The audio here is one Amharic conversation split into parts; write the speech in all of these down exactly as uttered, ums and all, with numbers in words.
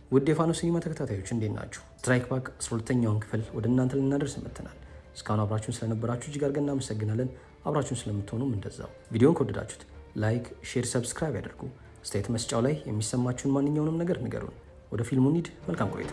ውድ የፋኖስ ሲኒማ ተከታታዮች እንዴት ናችሁ? ስትራይክ ባክ አስራ ሁለተኛውን ክፍል ወደ እናንተ ልናደርስ መጥተናል። እስካሁን አብራችሁን ስለነበራችሁ እጅግ አድርገን እናመሰግናለን። አብራችሁን ስለምትሆኑም እንደዛው። ቪዲዮውን ከወደዳችሁት ላይክ፣ ሼር፣ ሰብስክራይብ ያድርጉ። አስተያየት መስጫው ላይ የሚሰማችሁን ማንኛውንም ነገር ንገሩን። ወደ ፊልሙ እንሂድ። መልካም ቆይታ።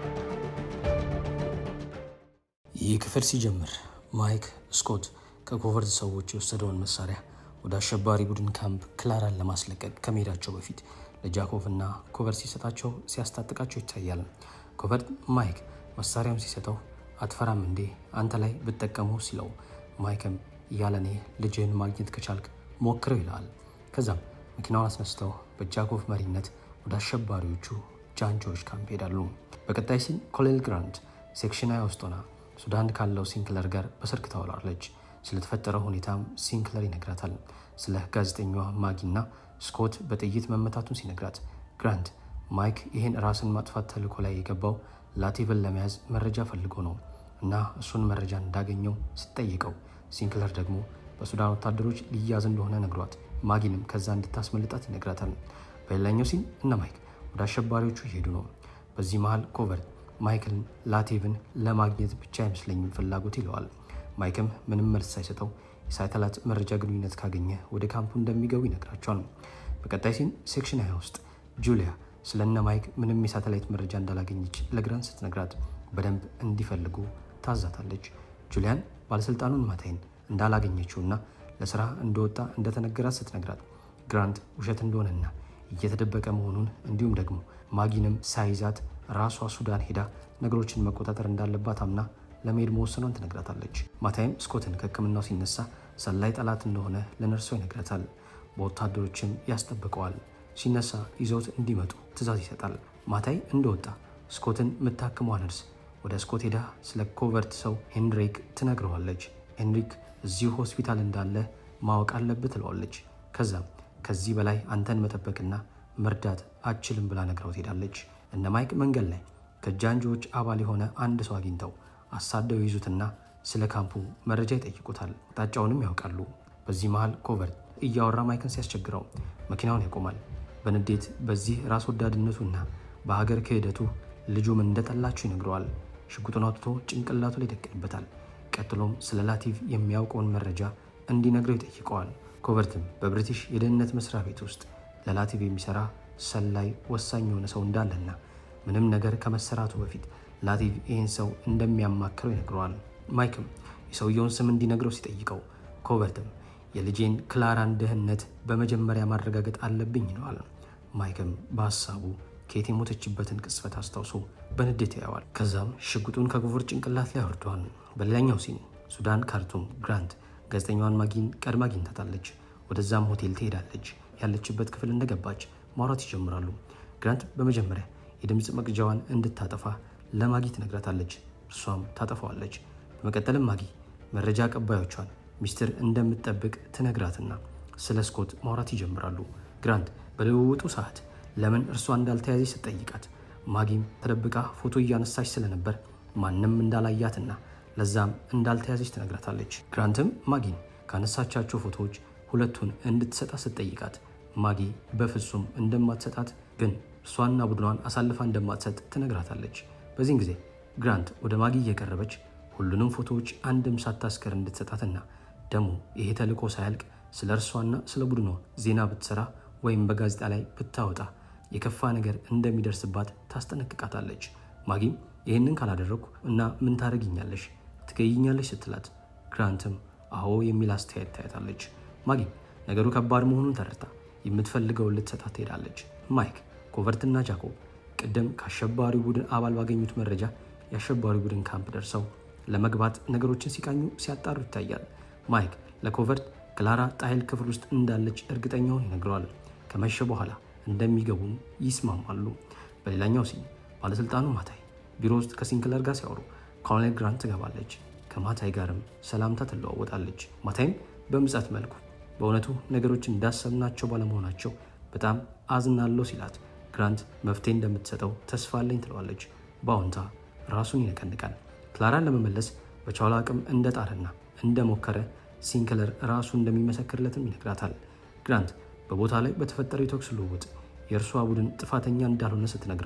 ይህ ክፍል ሲጀምር ማይክ ስኮት ከኮቨርት ሰዎች የወሰደውን መሳሪያ ወደ አሸባሪ ቡድን ካምፕ ክላራን ለማስለቀቅ ከመሄዳቸው በፊት ለጃኮቭ እና ኮቨርት ሲሰጣቸው ሲያስታጥቃቸው ይታያል። ኮቨርት ማይክ መሳሪያም ሲሰጠው አትፈራም እንዴ አንተ ላይ ብትጠቀሙ ሲለው ማይክም ያለኔ ልጅን ማግኘት ከቻልክ ሞክረው ይላል። ከዛም መኪናውን አስነስተው በጃኮቭ መሪነት ወደ አሸባሪዎቹ ጃንጆች ካምፕ ሄዳሉ። በቀጣይ ሲን ኮሎኔል ግራንት ሴክሽን ሃያ ውስጥ ሆና ሱዳን ካለው ሲንክለር ጋር በስልክ ታወራለች። ስለተፈጠረው ሁኔታም ሲንክለር ይነግራታል። ስለ ጋዜጠኛዋ ማጊና ስኮት በጥይት መመታቱን ሲነግራት ግራንት ማይክ ይህን ራስን ማጥፋት ተልዕኮ ላይ የገባው ላቲቭን ለመያዝ መረጃ ፈልጎ ነው እና እሱን መረጃ እንዳገኘው ስትጠይቀው ሲንክለር ደግሞ በሱዳን ወታደሮች ሊያዝ እንደሆነ ነግሯት ማጊንም ከዛ እንድታስመልጣት ይነግራታል። በሌላኛው ሲን እነ ማይክ ወደ አሸባሪዎቹ ይሄዱ ነው። በዚህ መሃል ኮቨርት ማይክልን ላቲቭን ለማግኘት ብቻ አይመስለኝም ፍላጎት ይለዋል። ማይክም ምንም መልስ ሳይሰጠው የሳተላይት መረጃ ግንኙነት ካገኘ ወደ ካምፑ እንደሚገቡ ይነግራቸዋል። በቀጣይ ሲን ሴክሽን ሃያ ውስጥ ጁሊያ ስለነ ማይክ ምንም የሳተላይት መረጃ እንዳላገኘች ለግራንት ስትነግራት በደንብ እንዲፈልጉ ታዛታለች። ጁሊያን ባለስልጣኑን ማታይን እንዳላገኘችውና ለስራ እንደወጣ እንደተነገራት ስትነግራት ግራንት ውሸት እንደሆነና እየተደበቀ መሆኑን እንዲሁም ደግሞ ማጊንም ሳይዛት ራሷ ሱዳን ሄዳ ነገሮችን መቆጣጠር እንዳለባት አምና ለመሄድ መወሰኗን ትነግራታለች። ማታይም ስኮትን ከሕክምናው ሲነሳ ሰላይ ጠላት እንደሆነ ለነርሷ ይነግራታል። በወታደሮችም ያስጠብቀዋል። ሲነሳ ይዘውት እንዲመጡ ትዕዛዝ ይሰጣል። ማታይ እንደወጣ ስኮትን የምታክመው ነርስ ወደ ስኮት ሄዳ ስለ ኮቨርት ሰው ሄንሪክ ትነግረዋለች። ሄንሪክ እዚሁ ሆስፒታል እንዳለ ማወቅ አለበት ትለዋለች። ከዛም ከዚህ በላይ አንተን መጠበቅና መርዳት አችልም ብላ ነግራው ትሄዳለች። እነ ማይክ መንገድ ላይ ከጃንጆች አባል የሆነ አንድ ሰው አግኝተው አሳደው ይዙትና ስለ ካምፑ መረጃ ይጠይቁታል። አቅጣጫውንም ያውቃሉ። በዚህ መሃል ኮቨርት እያወራ ማይክን ሲያስቸግረው መኪናውን ያቆማል። በንዴት በዚህ ራስ ወዳድነቱና በሀገር ክህደቱ ልጁም እንደጠላችሁ ይነግረዋል። ሽጉጡን አውጥቶ ጭንቅላቱ ላይ ይደቅንበታል። ቀጥሎም ስለ ላቲቭ የሚያውቀውን መረጃ እንዲነግረው ይጠይቀዋል። ኮቨርትም በብሪቲሽ የደህንነት መስሪያ ቤት ውስጥ ለላቲቭ የሚሰራ ሰላይ ወሳኝ የሆነ ሰው እንዳለና ምንም ነገር ከመሰራቱ በፊት ላቲቭ ይህን ሰው እንደሚያማክረው ይነግረዋል። ማይክም የሰውየውን ስም እንዲነግረው ሲጠይቀው ኮቨርትም የልጄን ክላራን ደህንነት በመጀመሪያ ማረጋገጥ አለብኝ ይለዋል። ማይክም በሀሳቡ ኬት የሞተችበትን ቅጽበት አስታውሶ በንዴት ያየዋል። ከዛም ሽጉጡን ከኮቨርት ጭንቅላት ላይ አወርደዋል። በሌላኛው ሲን ሱዳን ካርቱም ግራንት ጋዜጠኛዋን ማጊን ቀድማ አግኝታታለች። ወደዛም ሆቴል ትሄዳለች። ያለችበት ክፍል እንደገባች ማውራት ይጀምራሉ። ግራንት በመጀመሪያ የድምፅ መቅጃዋን እንድታጠፋ ለማጊ ትነግራታለች። እርሷም ታጠፋዋለች። በመቀጠልም ማጊ መረጃ አቀባዮቿን ሚስጥር እንደምትጠብቅ ትነግራትና ስለ ስኮት ማውራት ይጀምራሉ። ግራንት በልውውጡ ሰዓት ለምን እርሷ እንዳልተያዘች ስትጠይቃት ማጊም ተደብቃ ፎቶ እያነሳች ስለነበር ማንም እንዳላያትና ለዛም እንዳልተያዘች ትነግራታለች። ግራንትም ማጊን ካነሳቻቸው ፎቶዎች ሁለቱን እንድትሰጣት ስትጠይቃት ማጊ በፍጹም እንደማትሰጣት ግን እሷና ቡድኗን አሳልፋ እንደማትሰጥ ትነግራታለች። በዚህን ጊዜ ግራንት ወደ ማጊ እየቀረበች ሁሉንም ፎቶዎች አንድም ሳታስከር እንድትሰጣትና ደግሞ ይሄ ተልዕኮ ሳያልቅ ስለ እርሷና ስለ ቡድኗ ዜና ብትሰራ ወይም በጋዜጣ ላይ ብታወጣ የከፋ ነገር እንደሚደርስባት ታስጠነቅቃታለች። ማጊም ይህንን ካላደረኩ እና ምን ታደርጊኛለሽ ትገይኛለሽ ስትላት ግራንትም አዎ የሚል አስተያየት ታያታለች። ማጊም ነገሩ ከባድ መሆኑን ተረድታ የምትፈልገውን ልትሰጣት ትሄዳለች። ማይክ ኮቨርትና ጃኮብ ቀደም ከአሸባሪ ቡድን አባል ባገኙት መረጃ የአሸባሪ ቡድን ካምፕ ደርሰው ለመግባት ነገሮችን ሲቃኙ ሲያጣሩ ይታያል። ማይክ ለኮቨርት ክላራ ጣይል ክፍል ውስጥ እንዳለች እርግጠኛውን ይነግረዋል። ከመሸ በኋላ እንደሚገቡም ይስማማሉ። በሌላኛው ሲን ባለስልጣኑ ማታይ ቢሮ ውስጥ ከሲንክለር ጋር ሲያወሩ ኮሎኔል ግራንት ትገባለች። ከማታይ ጋርም ሰላምታ ትለዋወጣለች። ማታይም በምጸት መልኩ በእውነቱ ነገሮች እንዳሰብናቸው ባለመሆናቸው በጣም አዝናለሁ ሲላት ግራንት መፍትሄ እንደምትሰጠው ተስፋ አለኝ ትለዋለች። በአዎንታ ራሱን ይነቀንቃል። ክላራን ለመመለስ በቻለ አቅም እንደጣረና እንደሞከረ ሲንክለር ራሱ እንደሚመሰክርለትም ይነግራታል። ግራንት በቦታ ላይ በተፈጠረው የተኩስ ልውውጥ የእርሷ ቡድን ጥፋተኛ እንዳልሆነ ስትነግረው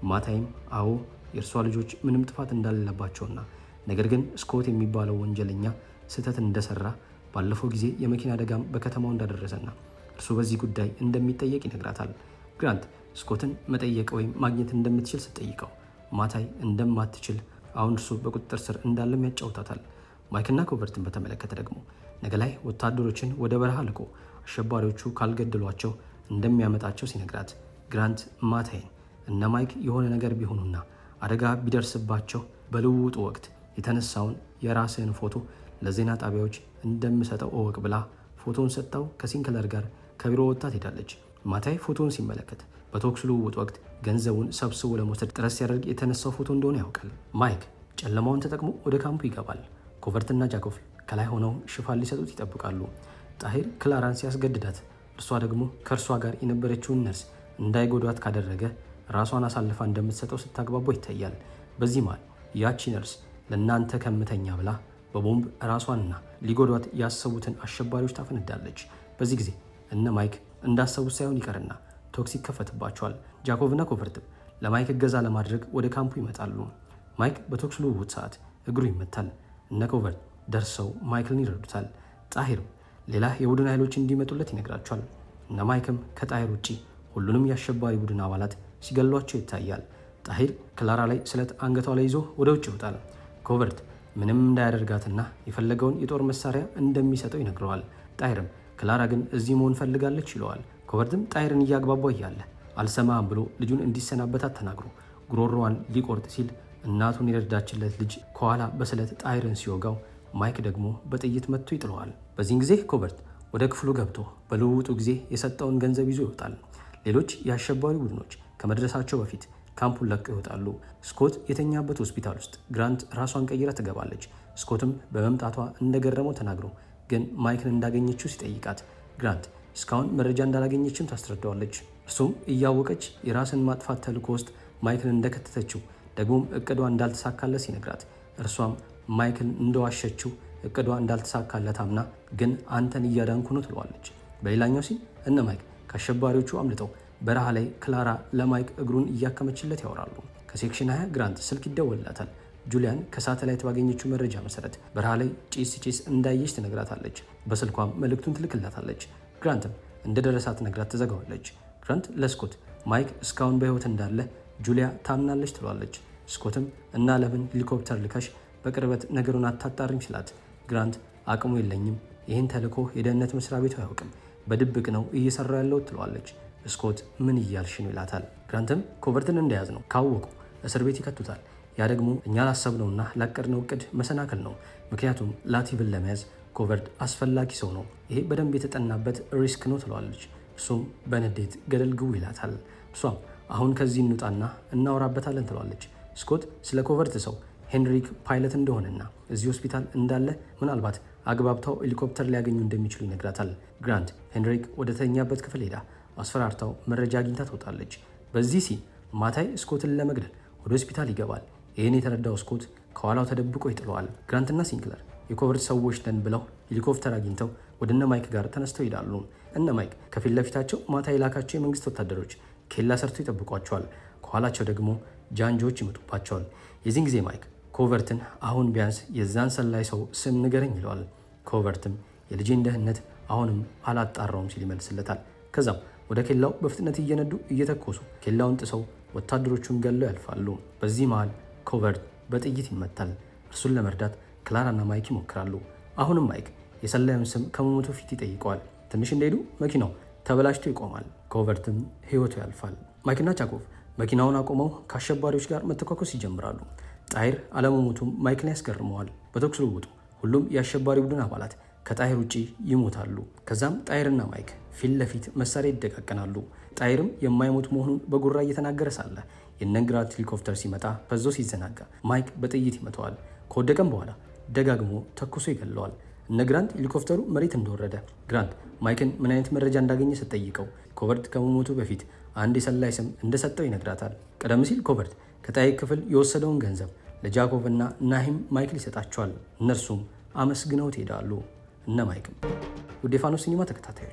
ማታይም አዎ የእርሷ ልጆች ምንም ጥፋት እንዳልለባቸውና ነገር ግን ስኮት የሚባለው ወንጀለኛ ስህተት እንደሰራ ባለፈው ጊዜ የመኪና አደጋም በከተማው እንዳደረሰና እርሱ በዚህ ጉዳይ እንደሚጠየቅ ይነግራታል። ግራንት ስኮትን መጠየቅ ወይም ማግኘት እንደምትችል ስትጠይቀው ማታይ እንደማትችል አሁን እርሱ በቁጥጥር ስር እንዳለም ያጫውታታል። ማይክና ኮቨርትን በተመለከተ ደግሞ ነገ ላይ ወታደሮችን ወደ በረሃ ልኮ አሸባሪዎቹ ካልገደሏቸው እንደሚያመጣቸው ሲነግራት ግራንት ማታይን እነ ማይክ የሆነ ነገር ቢሆኑና አደጋ ቢደርስባቸው በልውውጡ ወቅት የተነሳውን የራስህን ፎቶ ለዜና ጣቢያዎች እንደምሰጠው እወቅ ብላ ፎቶውን ሰጥታው ከሲንክለር ጋር ከቢሮ ወጥታ ትሄዳለች። ማታይ ፎቶውን ሲመለከት በተኩስ ልውውጥ ወቅት ገንዘቡን ሰብስቦ ለመውሰድ ጥረት ሲያደርግ የተነሳው ፎቶ እንደሆነ ያውቃል። ማይክ ጨለማውን ተጠቅሞ ወደ ካምፑ ይገባል። ኮቨርትና ጃኮቭ ከላይ ሆነው ሽፋን ሊሰጡት ይጠብቃሉ። ጣሂር ክላራን ሲያስገድዳት እርሷ ደግሞ ከእርሷ ጋር የነበረችውን ነርስ እንዳይጎዷት ካደረገ ራሷን አሳልፋ እንደምትሰጠው ስታግባቦ ይታያል። በዚህ መሃል ያቺ ነርስ ለእናንተ ከምተኛ ብላ በቦምብ ራሷንና ሊጎዷት ያሰቡትን አሸባሪዎች ታፈነዳለች። በዚህ ጊዜ እነ ማይክ እንዳሰቡት ሳይሆን ይቀርና ቶክስ ይከፈትባቸዋል። ጃኮቭና ኮቨርትም ለማይክ እገዛ ለማድረግ ወደ ካምፑ ይመጣሉ። ማይክ በቶክስ ልውውጥ ሰዓት እግሩ ይመታል። እነ ኮቨርት ደርሰው ማይክልን ይረዱታል። ጣሂርም ሌላ የቡድን ኃይሎች እንዲመጡለት ይነግራቸዋል። እነ ማይክም ከጣሂር ውጪ ሁሉንም የአሸባሪ ቡድን አባላት ሲገሏቸው ይታያል። ጣሂር ክላራ ላይ ስለት አንገቷ ላይ ይዞ ወደ ውጭ ይወጣል። ኮቨርት ምንም እንዳያደርጋትና የፈለገውን የጦር መሳሪያ እንደሚሰጠው ይነግረዋል። ጣሂርም ክላራ ግን እዚህ መሆን ፈልጋለች ይለዋል። ኮቨርትም ጣሂርን እያግባባ እያለ አልሰማህም ብሎ ልጁን እንዲሰናበታት ተናግሮ ጉሮሮዋን ሊቆርጥ ሲል እናቱን የረዳችለት ልጅ ከኋላ በስለት ጣሂርን ሲወጋው ማይክ ደግሞ በጥይት መጥቶ ይጥለዋል። በዚህን ጊዜ ኮቨርት ወደ ክፍሉ ገብቶ በልውውጡ ጊዜ የሰጠውን ገንዘብ ይዞ ይወጣል። ሌሎች የአሸባሪ ቡድኖች ከመድረሳቸው በፊት ካምፑን ለቀው ይወጣሉ። ስኮት የተኛበት ሆስፒታል ውስጥ ግራንት ራሷን ቀይራ ትገባለች። ስኮትም በመምጣቷ እንደገረመው ተናግሮ ግን ማይክን እንዳገኘችው ሲጠይቃት ግራንት እስካሁን መረጃ እንዳላገኘችም ታስረዳዋለች። እርሱም እያወቀች የራስን ማጥፋት ተልዕኮ ውስጥ ማይክን እንደከተተችው ደግሞም እቅዷ እንዳልተሳካለት ሲነግራት እርሷም ማይክን እንደዋሸችው እቅዷ እንዳልተሳካለት አምና ግን አንተን እያዳንኩ ነው ትለዋለች። በሌላኛው ሲል እነ ማይክ ከአሸባሪዎቹ አምልጠው በረሃ ላይ ክላራ ለማይክ እግሩን እያከመችለት ያወራሉ። ከሴክሽን ሀያ ግራንት ስልክ ይደወልላታል። ጁሊያን ከሳተላይት ባገኘችው መረጃ መሰረት በረሃ ላይ ጭስ ጭስ እንዳየች ትነግራታለች። በስልኳም መልእክቱን ትልክላታለች። ግራንትም እንደደረሳት ነግራት ትዘጋዋለች። ግራንት ለስኮት ማይክ እስካሁን በህይወት እንዳለ ጁሊያ ታምናለች ትሏለች። ስኮትም እና ለምን ሄሊኮፕተር ልከሽ በቅርበት ነገሩን አታጣሪም ሲላት ግራንት አቅሙ የለኝም፣ ይህን ተልዕኮ የደህንነት መስሪያ ቤቱ አያውቅም፣ በድብቅ ነው እየሰራ ያለው ትሏለች። ስኮት ምን እያልሽ ነው ይላታል። ግራንትም ኮቨርትን እንደያዝ ነው ካወቁ እስር ቤት ይከቱታል። ያ ደግሞ እኛ ላሰብነውና ላቀድነው እቅድ መሰናክል ነው። ምክንያቱም ላቲቭን ለመያዝ ኮቨርት አስፈላጊ ሰው ነው። ይሄ በደንብ የተጠናበት ሪስክ ነው ትሏለች። እሱም በንዴት ገደል ግቡ ይላታል። እሷም አሁን ከዚህ እንውጣና እናወራበታለን ትሏለች። ስኮት ስለ ኮቨርት ሰው ሄንሪክ ፓይለት እንደሆነና እዚህ ሆስፒታል እንዳለ ምናልባት አግባብታው ሄሊኮፕተር ሊያገኙ እንደሚችሉ ይነግራታል። ግራንት ሄንሪክ ወደ ተኛበት ክፍል ሄዳ አስፈራርታው መረጃ አግኝታ ትወጣለች። በዚህ ሲን ማታይ ስኮትን ለመግደል ወደ ሆስፒታል ይገባል። ይህን የተረዳው ስኮት ከኋላው ተደብቆ ይጥለዋል። ግራንትና ሲንክለር የኮቨርት ሰዎች ነን ብለው ሄሊኮፕተር አግኝተው ወደ እነ ማይክ ጋር ተነስተው ይሄዳሉ። እነ ማይክ ከፊት ለፊታቸው ማታ የላካቸው የመንግስት ወታደሮች ኬላ ሰርተው ይጠብቋቸዋል። ከኋላቸው ደግሞ ጃንጆች ይመጡባቸዋል። የዚህን ጊዜ ማይክ ኮቨርትን አሁን ቢያንስ የዛን ሰላይ ሰው ስም ንገረኝ ይለዋል። ኮቨርትም የልጄን ደህንነት አሁንም አላጣራውም ሲል ይመልስለታል። ከዛም ወደ ኬላው በፍጥነት እየነዱ እየተኮሱ ኬላውን ጥሰው ወታደሮቹን ገለው ያልፋሉ። በዚህ መሃል ኮቨርት በጥይት ይመታል። እርሱን ለመርዳት ክላራና ማይክ ይሞክራሉ። አሁንም ማይክ የሰላዩን ስም ከመሞቱ ፊት ይጠይቀዋል። ትንሽ እንደሄዱ መኪናው ተበላሽቶ ይቆማል። ኮቨርትም ህይወቱ ያልፋል። ማይክና ጃኮቭ መኪናውን አቆመው ከአሸባሪዎች ጋር መተኳኮስ ይጀምራሉ። ጣሂር አለመሞቱም ማይክን ያስገርመዋል። በተኩስ ልውውጡ ሁሉም የአሸባሪ ቡድን አባላት ከጣሂር ውጪ ይሞታሉ። ከዛም ጣሂርና ማይክ ፊት ለፊት መሳሪያ ይደቃቀናሉ። ጣሂርም የማይሞት መሆኑን በጉራ እየተናገረ ሳለ የነግራንት ሄሊኮፕተር ሲመጣ በዞ ሲዘናጋ ማይክ በጥይት ይመተዋል። ከወደቀም በኋላ ደጋግሞ ተኩሶ ይገለዋል። እነግራንት ሄሊኮፕተሩ መሬት እንደወረደ ግራንት ማይክን ምን አይነት መረጃ እንዳገኘ ስትጠይቀው ኮቨርት ከመሞቱ በፊት አንድ የሰላይ ስም እንደሰጠው ይነግራታል። ቀደም ሲል ኮቨርት ከጣሂር ክፍል የወሰደውን ገንዘብ ለጃኮቭ እና ናሂም ማይክል ይሰጣቸዋል። እነርሱም አመስግነው ይሄዳሉ። እነ ማይክም ውድ የፋኖስ ሲኒማ ተከታታዮች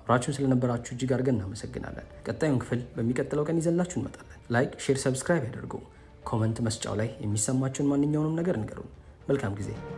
አብራችሁን ስለነበራችሁ እጅግ አድርገን እናመሰግናለን። ቀጣዩን ክፍል በሚቀጥለው ቀን ይዘንላችሁ እንመጣለን። ላይክ፣ ሼር፣ ሰብስክራይብ ያድርጉ። ኮሜንት መስጫው ላይ የሚሰማችሁን ማንኛውንም ነገር ንገሩን። መልካም ጊዜ